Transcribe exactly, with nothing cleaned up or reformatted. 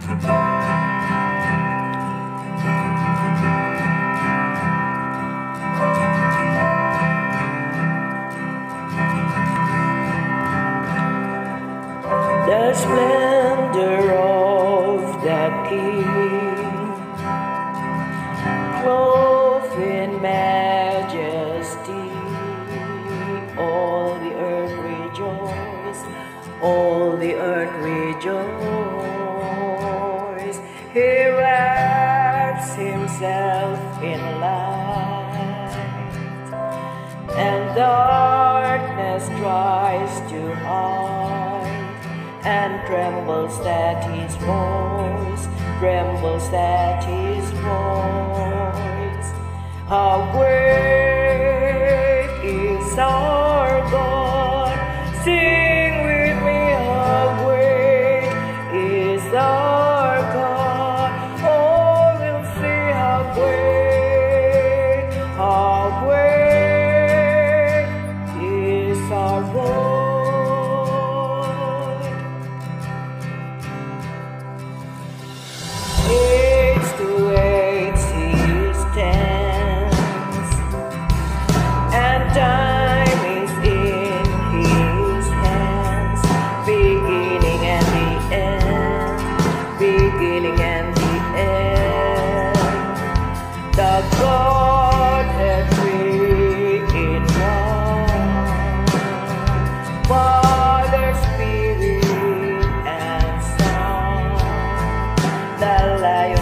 The splendor of the King, clothed in majesty, all the earth rejoice, all the earth rejoice. He wraps himself in light, and darkness tries to hide, and trembles at his voice, trembles at his voice. How great is our God! Sing with me, how great is our God! Oh, we'll see how great, how great is our God. Age to age he stands, and time is in his hands, beginning and the end, beginning and the end. The Godhead three in one, Father, Spirit, and Son, the Lion